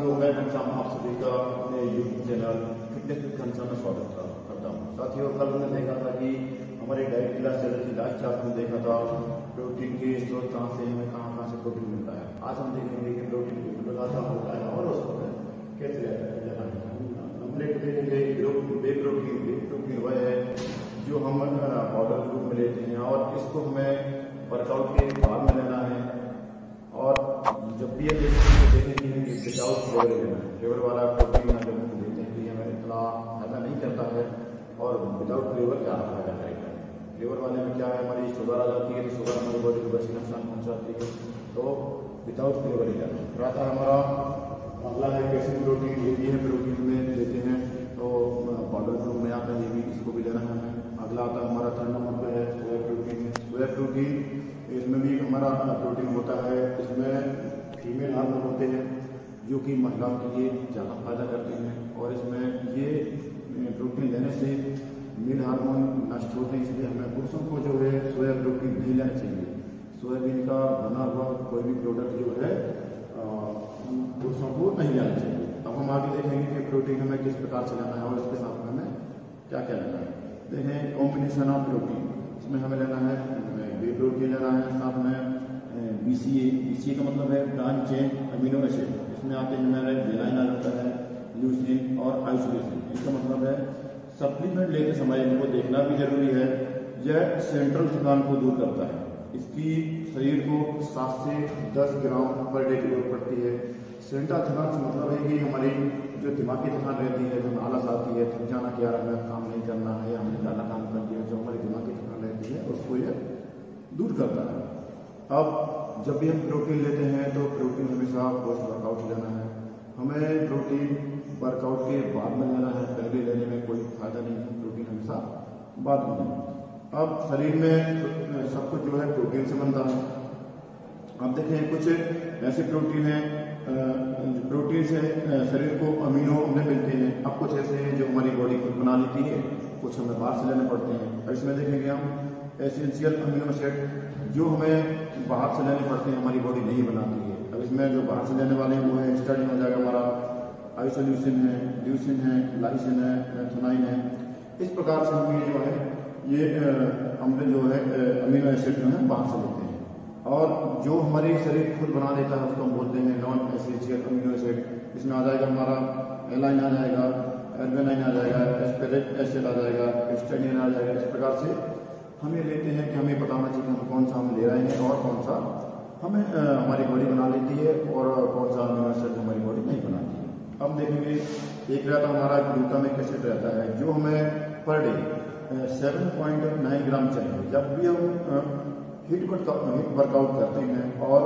मैं घनश्याम आप सभी का अपने YouTube channel fitness with Ghanshyam में स्वागत करता हूँ। साथियों, कल हमने देखा था कि हमारी डाइट क्लास चल रही थी। लास्ट क्लास में देखा था प्रोटीन के स्रोत कहाँ से हमें कहाँ से प्रोटीन मिलता है। आज हम देखेंगे कि प्रोटीन की गुणवत्ता होता है और उसको कैसे रहता है। हमने देखेंगे बे प्रोटीन वह है जो हम पाउडर रूप में लेते हैं और इसको हमें वर्कआउट के बाद में लेना है। और जब भी ये देखें कि विदाउट फ्लेवर लेना है, फ्लेवर वाला प्रोटीन जब हम लेते हैं तो ये हमें इतना फायदा नहीं करता है। और विदाउट फ्लेवर क्या फायदा करेगा। फ्लेवर वाले में क्या है, हमारी शुगर आ जाती है तो शुगर हमारी बॉडी को वैसे नुकसान पहुँचाती है। तो विदाउट फ्लेवर ही लेना है। आता है हमारा अगला है कैल्शियम प्रोटीन। ये भी है प्रोटीन में लेते हैं तो पाउडर रूप में आता है, ये भी इसको भी लेना है हमें। अगला आता है हमारा 3 नंबर पे है सोया प्रोटीन। सोया प्रोटीन इसमें भी हमारा प्रोटीन होता है। इसमें फीमेल हार्मोन होते हैं जो कि महिलाओं के लिए ज़्यादा फायदा करते हैं। और इसमें ये प्रोटीन लेने से मेल हार्मोन नष्ट होते हैं, इसलिए हमें पुरुषों को जो है सोया प्रोटीन नहीं लेना चाहिए। सोयाबीन का बना हुआ कोई भी प्रोडक्ट जो है पुरुषों को नहीं लेना चाहिए। अब हम आगे देखेंगे कि प्रोटीन हमें किस प्रकार से लेना है और इसके साथ में हमें क्या क्या लेना है। देखें कॉम्बिनेशन ऑफ प्रोटीन, इसमें हमें लेना है बे प्रोटीन लेना है, साथ में BCA का मतलब है ब्रांच चेन अमीनो एसिड। इसमें आते हैं हमारे वेलाइन आ जाता है, ल्यूसीन और आइसोलेसिन। इसका मतलब है सप्लीमेंट लेते समय इनको देखना भी जरूरी है। यह सेंट्रल थकान को दूर करता है। इसकी शरीर को 7 से 10 ग्राम पर डे की जरूरत पड़ती है। सेंट्रल थकान से मतलब है कि हमारी जो दिमागी थकान रहती है, जो आलस आती है, थक जाना कि यार हमें काम नहीं करना है, हमने ज़्यादा काम कर दिया, जो हमारी दिमागी थकान रहती है उसको ये दूर करता है। अब जब भी हम प्रोटीन लेते हैं तो प्रोटीन हमेशा पोस्ट वर्कआउट लेना है। हमें प्रोटीन वर्कआउट के बाद में लेना है, पहले लेने में कोई फायदा नहीं है। प्रोटीन हमेशा बाद में लेना है। अब शरीर में सब कुछ जो है प्रोटीन से बनता है। अब देखें कुछ ऐसे प्रोटीन हैं, प्रोटीन से शरीर को अमीनो अम्ल मिलते हैं। अब कुछ ऐसे हैं जो हमारी बॉडी खुद बना लेती है, कुछ हमें बाहर से लेने पड़ते हैं। इसमें देखेंगे हम एसेंशियल अमीनो एसिड जो हमें बाहर से लेने पड़ते हैं, हमारी बॉडी नहीं बनाती है। अब इसमें जो बाहर से लेने वाले हैं वो है स्टार्टिंग हो जाएगा हमारा आइसोल्यूसिन है, ल्यूसिन है, लाइसिन है, थोनाइन है। इस प्रकार से हम ये जो है ये अम्ल जो है अमीनो एसिड जो है बाहर से लेते हैं। और जो हमारी शरीर खुद बना लेता है उसको हम बोलते हैं नॉन एसेंशियल अमीनो एसिड। इसमें आ जाएगा हमारा एलाइन आ जाएगा, एल्बेनाइन आ जाएगा, एस्पेरिक एसिड आ जाएगा, हिस्टाडीन आ जाएगा। इस प्रकार से हम ये लेते हैं कि हमें बताना चाहिए कि हम कौन सा हम ले रहे हैं और कौन सा हमें हमारी बॉडी बना लेती है और कौन सा अमीनो एसिड हमारी बॉडी नहीं बनाती है। अब देखेंगे एक रहता हमारा ग्लूटामिक एसिड रहता है जो हमें पर डे 7.9 ग्राम चाहिए। जब भी हम हिट वर्कआउट करते हैं और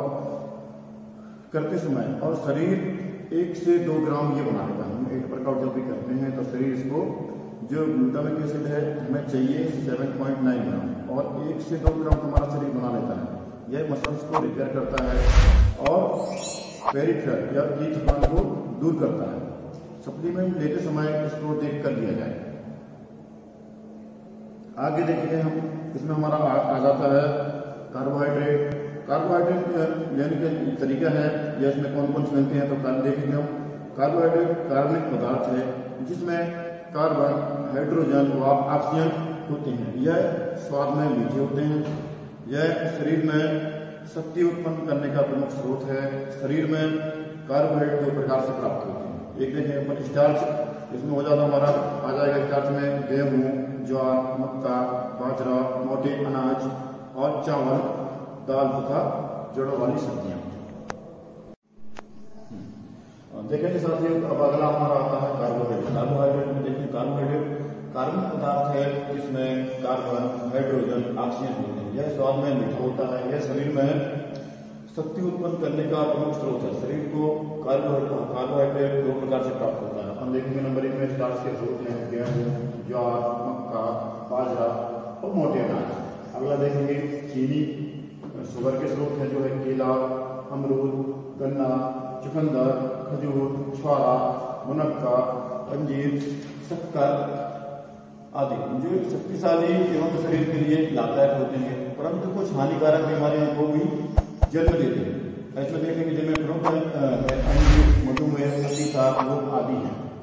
करते समय और शरीर 1 से 2 ग्राम ये बना लेता है। हम हिट वर्कआउट जब भी करते हैं तो शरीर इसको जो ग्लूटामिक एसिड है हमें चाहिए 7.9 ग्राम और 1 से 2 ग्राम हमारा शरीर बना लेता है। यह मसल्स को रिपेयर करता है और पेरिफेरल या की थकान को दूर करता है। सप्लीमेंट लेते समय इसको देख कर लिया जाए। आगे देखिए हम इसमें हमारा आ जाता है कार्बोहाइड्रेट। कार्बोहाइड्रेट लेने के तरीका है या इसमें कौन कौन से मिलते हैं तो देखेंगे हम। कार्बोहाइड्रेट कार्बनिक पदार्थ है जिसमें कार्बन, हाइड्रोजन व ऑक्सीजन होते हैं। यह स्वाद में मीठे होते हैं। यह शरीर में शक्ति उत्पन्न करने का प्रमुख स्रोत है। शरीर में कार्बोहाइड्रेट 2 प्रकार से प्राप्त होते हैं। एक देखें अपन स्टार्च, इसमें हो जाता हमारा आ जाएगा स्टार्च में गेहूँ, ज्वार, मक्का, बाजरा, मोटे अनाज और चावल, दाल तथा जड़ों वाली सब्जियां। देखेंगे साथियों अब अगला हमारा आता है कार्बोहाइड्रेट। कार्बोहाइड्रेट में देखिए कार्बोहाइड्रेट कार्बनिक पदार्थ है जिसमें कार्बन, हाइड्रोजन, ऑक्सीजन होते हैं। यह स्वाद में मीठा होता है। यह शरीर में शक्ति उत्पन्न करने का प्रमुख स्रोत है। शरीर को कार्बोहाइड्रेट 2 प्रकार से प्राप्त होता है। हम देखेंगे नंबर 1 में स्टार्च के स्रोत हैं गेहूँ, ज्वार, मक्का, बाजरा और मोटे अनाज। अगला देखेंगे चीनी शुगर के स्रोत है जो है केला, अमरूद, गन्ना, चुकंदर, खजूर, छुआरा, मुनक्का, अंजीर, शक्कर आदि जो शक्तिशाली एवं शरीर के लिए लाभदायक होते हैं, परंतु कुछ हानिकारक बीमारियों को भी जन्म देते हैं। ऐसे देखेंगे जिनमें प्रमुख जो मेरे प्रति था वो आदि है।